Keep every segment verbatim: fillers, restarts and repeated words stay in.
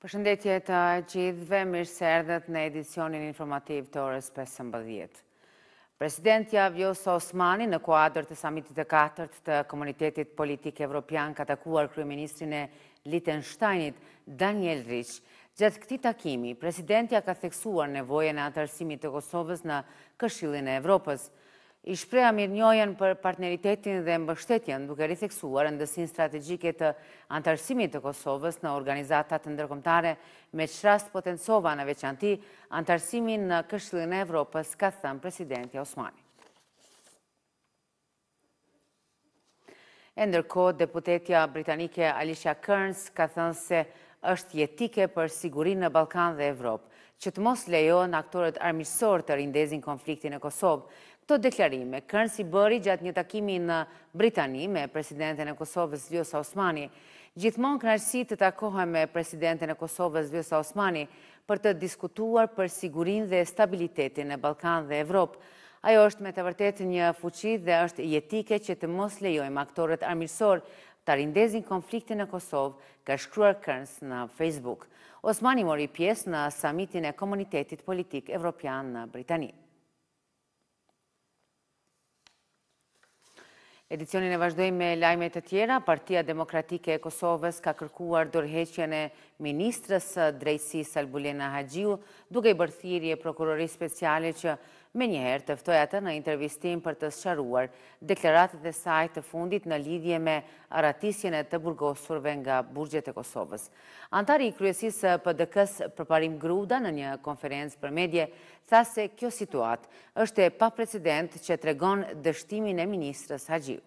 Përshëndetje të gjithëve, mirë se erdhët në edicionin informativ të orës pesëmbëdhjetë. Presidentja Vjosa Osmani në kuadër të samitit të katërt të Komunitetit Politik Evropian ka takuar kryeministrin e Liechtensteinit Daniel Rich. Gjatë këtij takimi, presidentja ka theksuar nevojën e anëtarësimit të Kosovës në Këshillin e Evropës. I shpreha mirënjohjen për partneritetin dhe mbështetjen, duke ritheksuar rëndësinë strategjike të anëtarësimit të Kosovës në organizata të ndërkombëtare, me çrast potencova në veçanti anëtarësimin në Këshillin e Evropës, ka thënë presidentja Osmani. E ndërkohë, deputetja britanike Alicia Kearns ka thënë se është jetike për sigurinë në Ballkan dhe Evropë, që të mos lejohen aktorët armiqësor të rindezin konfliktin e Kosovë. Këto deklarime Kearns i bëri gjatë një takimi në Britani me presidenten e Kosovës Vjosa Osmani. Gjithmonë kënaqësi të takohem me presidenten e Kosovës Vjosa Osmani për të diskutuar për sigurinë dhe stabilitetin në Ballkan dhe Evropë. Ajo është me të vërtetë një fuqi dhe është jetike që të mos lejojmë aktorët armiqësor të rindezin konfliktin në Kosovë, ka shkruar Kearns në Facebook. Osmani mori pjesë në samitin e Komunitetit Politik Evropian në Britani. Edicionin e vazhdojmë me lajme të tjera. Partia Demokratike e Kosovës ka kërkuar dorëheqjen e ministrës së drejtësisë Albulena Haxhiu, duke i bërë thirrje prokurorisë speciale që menjëherë të ftoi atë në intervistim për të sqaruar deklaratat e saj të fundit në lidhje me arratisjen e të burgosurve nga burgjet e Kosovës. Antari i kryesisë së P D K-s Përparim Gruda në një konferencë për media tha se kjo situatë është e paprecedent që tregon dështimin e ministrës Haxhiu.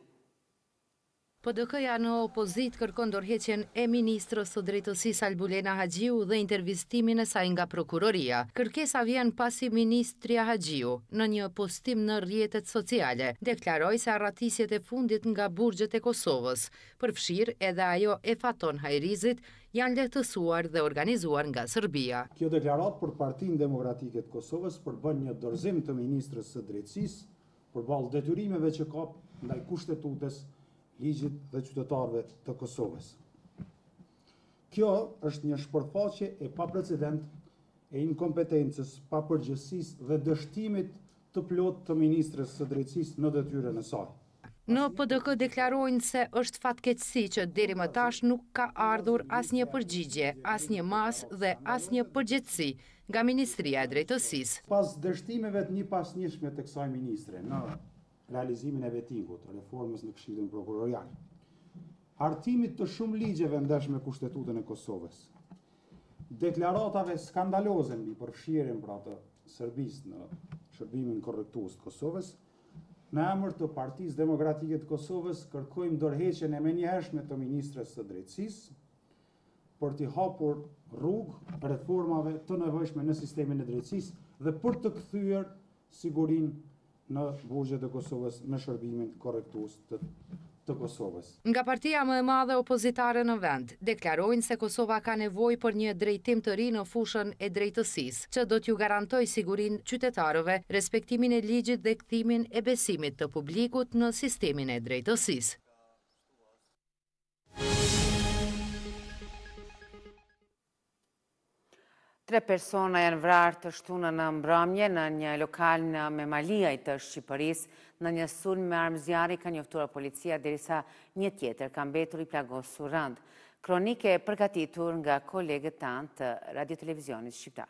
P D K-ja në opozit kërkon dorëheqjen e ministrës së drejtësisë Albulena Haxhiu dhe intervistimin e saj nga prokuroria. Kërkesa vjen pasi ministrja Haxhiu, në një postim në rrjetet sociale, deklaroi se arratisjet e fundit nga burgjet e Kosovës, përfshirë edhe ajo e Faton Hajrizit, janë lehtësuar dhe organizuar nga Serbia. Kjo deklarat për Partinë Demokratike të Kosovës përbën një dorëzim të ministrës së drejtësisë përballë detyrimeve që ka ndaj kushtetutës, ligjit dhe qytetarëve të Kosovës. Kjo është një shpërfaqje e paprecedent e inkompetencës, papërgjegjësisë dhe dështimit të plotë të ministrës së drejtësisë në detyrën e saj. Në P D K deklarojnë se është fatkeqësi që deri më tash nuk ka ardhur asnjë përgjigje, asnjë mas dhe asnjë përgjegjësi nga Ministria e Drejtësisë. Pas dështimeve të një pasnjëshme të kësaj ministre në realizimin e vetingut, reformës në Këshillin Prokurorial, hartimit të shumë ligjeve ndesh me kushtetutën e Kosovës, deklaratave skandaloze mbi përfshirjen pra të Serbisë në shërbimin korrektues të Kosovës, në emër të Partisë Demokratike të Kosovës kërkojmë dorëheqjen e menjëhershme të ministrës së drejtësisë për t'i hapur rrugë reformave të nevojshme në sistemin e drejtësisë dhe për të kthyer sigurinë në burgjet e Kosovës në shërbimin korrektues të, të Kosovës. Nga partia më e madhe opozitare në vend, deklarojnë se Kosova ka nevojë për një drejtim të ri në fushën e drejtësisë, që do t'ju garantoj sigurinë qytetarëve, respektimin e ligjit dhe kthimin e besimit të publikut në sistemin e drejtësisë. Tre persona janë vrarë të shtunën në mbrëmje në një lokal në Memaliaj të Shqipërisë në një sulm me armë zjarri, ka njoftuar policia, derisa një tjetër ka mbetur i plagosur rënd. Kronike e përgatitur nga kolegët tanë të Radio-Televizionit Shqiptar.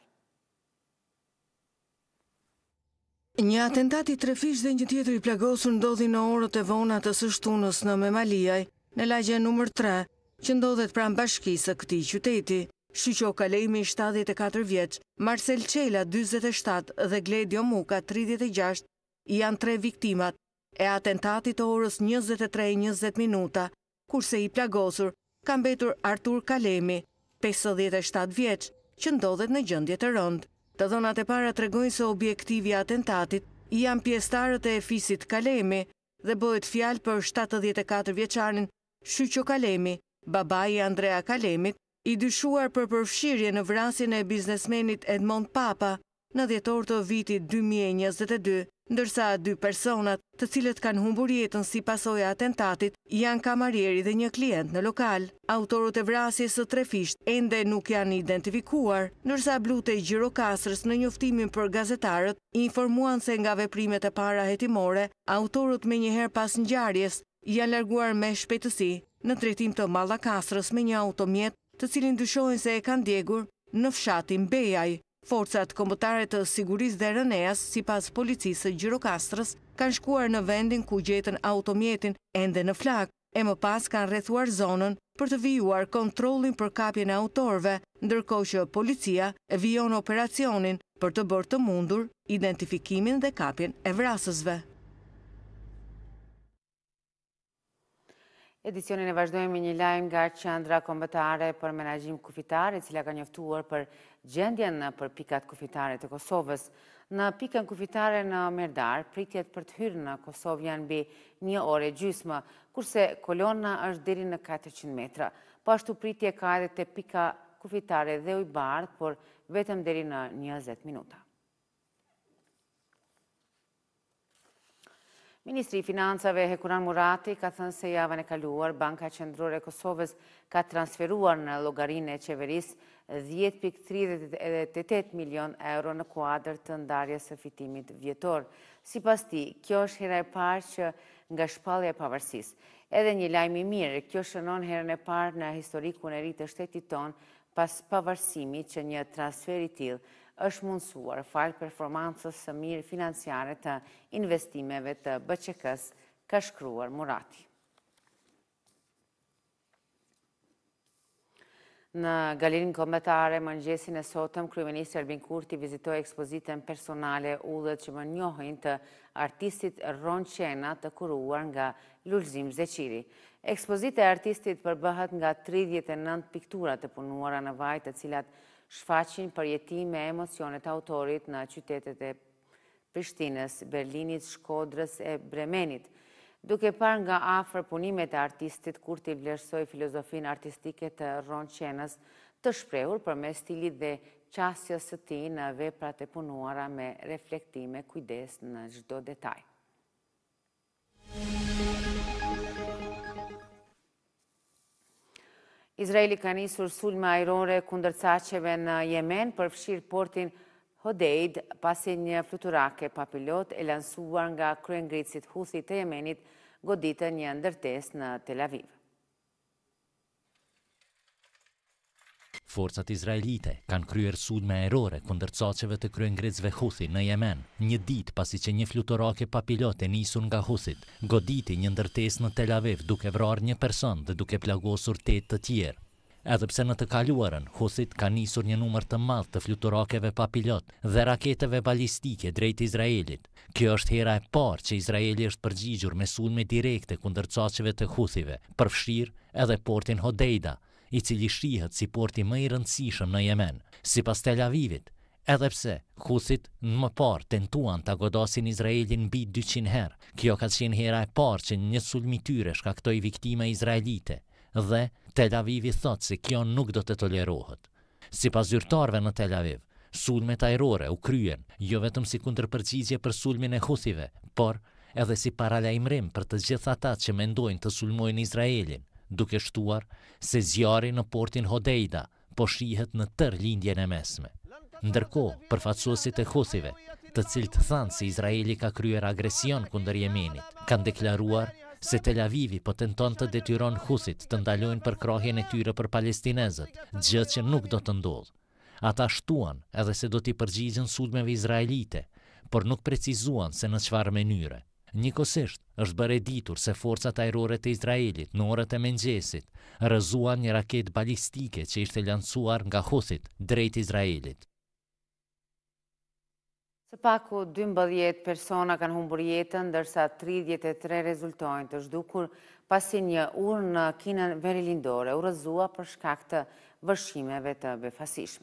Një atentat i tre fish dhe një tjetër i plagosur ndodhi në orët e vona të së shtunës në Memaliaj, në lagje numër tre, që ndodhet pranë bashkisë së këtij qyteti. Shqyqo Kalejmi, shtatëdhjetë e katër vjeç, Marcel Qela, dyzet e shtatë dhe Gledio Muka, tridhjetë e gjashtë, janë tre viktimat e atentatit të orës njëzet e tre e njëzet minuta, kurse i plagosur ka mbetur Artur Kalemi, pesëdhjetë e shtatë vjeç, që ndodhet në gjendje të rëndë. Të dhënat e para tregojnë se objektivi i atentatit janë pjesëtarët e fisit Kalemi dhe bëhet fjalë për shtatëdhjetë e katër vjeçarin Shqyqo Kalemi, babai i Andrea Kalemit, i dyshuar për përfshirje në vrasjen e biznesmenit Edmond Papa në dhjetor të vitit dy mijë e njëzet e dy, ndërsa dy personat, të cilët kanë humbur jetën si pasojë e atentatit, janë kamarieri dhe një klient në lokal. Autorët e vrasjes së tre fisht ende nuk janë identifikuar, ndërsa Blute i Gjirokastrës në njoftimin për gazetarët informuan se nga veprimet e para hetimore, autorët menjëherë pas ngjarjes janë larguar me shpejtësi në drejtim të Mallakastrës me një automjet, të cilin dyshohen se e kanë djegur në fshatin Bejaj. Forcat kombëtare të sigurisë dhe R N E-s, sipas policisë së Gjirokastrës, kanë shkuar në vendin ku gjetën automjetin ende në flak, e më pas kanë rrethuar zonën për të vijuar kontrollin për kapjen e autorëve, ndërkohë që policia e vijon operacionin për të bërë të mundur identifikimin dhe kapjen e vrasësve. Edicionin e vazhdojmë me një lajm nga Qendra Kombëtare për Menaxhim Kufitar, e cila ka njoftuar për gjendjen për pikat kufitare të Kosovës. Në pikën kufitare në Merdar, pritjet për të hyrë në Kosovë janë mbi një orë e gjysmë, kurse kolona është deri në katërqind metra. Po ashtu pritje ka edhe te pika kufitare dhe Ujbardh, por vetëm deri në njëzet minuta. Ministri i Financave Hekuran Murati ka thënë se javën e kaluar Banka Qendrore e Kosovës ka transferuar në llogarinë e qeverisë dhjetë pikë tridhjetë e tetë milion euro në kuadër të ndarjes së fitimit vjetor. Sipas tij, kjo është hera e parë që nga shpallja e pavarësisë. Edhe një lajm i mirë, kjo shënon herën e parë në historikun e ri të shtetit ton pas pavarësimit që një transfer i tillë është mundësuar falë performancës së mirë financiare të investimeve të B Q K-s, ka shkruar Murati. Në Galerinë Kombëtare, mëngjesin e sotëm, kryeministri Albin Kurti vizitoi ekspozitën personale Ullët që më njohin të artistit Ron Qena, të kuruar nga Lulzim Zeqiri. Ekspozita e artistit përbëhet nga tridhjetë e nëntë piktura të punuara në vaj, të cilat shfaqin përjetime e emocionet autorit në qytetet e Prishtinës, Berlinit, Shkodrës e Bremenit. Duke parë nga afër punimet e artistit, Kurti vlerësoi filozofinë artistike të Ron Qenës, të shprehur përmes stilit dhe qasjes së tij në veprat e punuara me reflektime, kujdes në çdo detaj. Izraeli ka nisur sulme ajrore kundër caqeve në Yemen për fshirë portin Hodeid, pasi një fluturake papilot e lansuar nga kryengritësit Huthi të Yemenit goditën një ndërtesë në Tel Aviv. Forcat izraelite kanë kryer sulme ajrore kundër caqeve të kryengritësve Huthi në Yemen, një ditë pasi që një fluturake papilot e nisur nga Huthit goditi një ndërtesë në Tel Aviv duke vrarë një person dhe duke plagosur tetë të tjerë. Edhepse në të kaluarën, Huthit ka nisur një numër të madh të fluturakeve papilot dhe raketeve balistike drejt Izraelit. Kjo është hera e parë që Izraeli është përgjigjur me sulme direkte kundër caqeve të Huthive, përfshirë edhe portin Hodeida, i cili shihet si porti më i rëndësishëm në Yemen. Sipas Tel Avivit, edhe pse Huthit më parë tentuan ta godasin Izraelin mbi dyqind herë, kjo ka qenë hera e parë që një sulm i tyre shkaktoi viktima izraelite, dhe Tel Avivi thotë se kjo nuk do të tolerohet. Sipas zyrtarëve në Tel Aviv, sulmet ajrore u kryen jo vetëm si kundërpërgjigje për sulmin e Huthive, por edhe si paralajmërim për të gjithë ata që mendojnë të sulmojnë Izraelin, duke shtuar se zjarri në portin Hodeida po shihet në tërë lindjen e mesme. Ndërkohë, përfaqësuesit e Huthive, të cilët thanë se Izraeli ka kryer agresion kundër Yemenit, kanë deklaruar se Tel Avivi po tenton të detyron Huthit të ndalojnë përkrahjen e tyre për palestinezët, gjë që nuk do të ndodhë. Ata shtuan edhe se do t'i përgjigjen sulmeve izraelite, por nuk precizuan se në çfarë mënyre. Njëkohësisht është bërë e ditur se forcat ajrore të Izraelit në orët e mëngjesit rrëzuan një raketë balistike që ishte lancuar nga Huthit drejt Izraelit. Së paku dymbëdhjetë persona kanë humbur jetën, ndërsa tridhjetë e tre rezultojnë të zhdukur pasi një urë në kinën verilindore u rrëzua për shkak të vërshimeve të befasishme.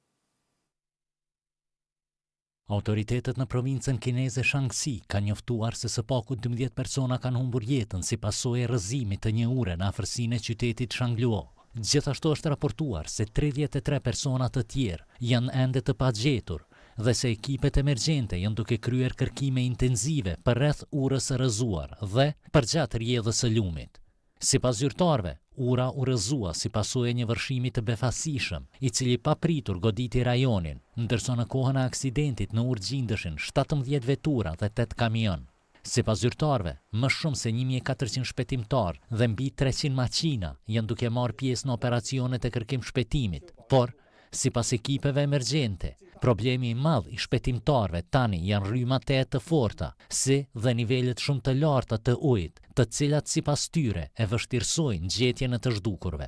Autoritetet në provincën kineze Shaanxi kanë njoftuar se së paku dymbëdhjetë persona kanë humbur jetën si pasojë e rrëzimit të një ure në afërsinë e qytetit Shangluo. Gjithashtu është raportuar se tridhjetë e tre persona të tjerë janë ende të pagjetur dhe se ekipet emergjente janë duke kryer kërkime intenzive për rreth urës së rrëzuar dhe përgjatë rrjedhës së lumit. Si pas zyrtarve, ura u rëzua si pasojë e një vërshimi të befasishëm, i cili pa pritur goditi rajonin, ndërsa në kohën e aksidentit në urë gjindëshin shtatëmbëdhjetë vetura dhe tetë kamion. Si pas zyrtarve, më shumë se një mijë e katërqind shpetimtar dhe mbi treqind maqina janë duke marrë pjesë në operacionet e kërkim shpetimit, por, si pas ekipeve emergjente, problemi i madh i shpetimtarve tani janë rrymat e të forta, si dhe nivelet shumë të larta të ujit, të cilat si pas tyre e vështirësojnë gjetjen e të zhdukurve.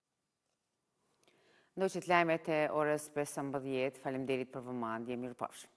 Ndoqët lajmet e orës pesëmbëdhjetë, faleminderit për vëmendje, mirupafshim.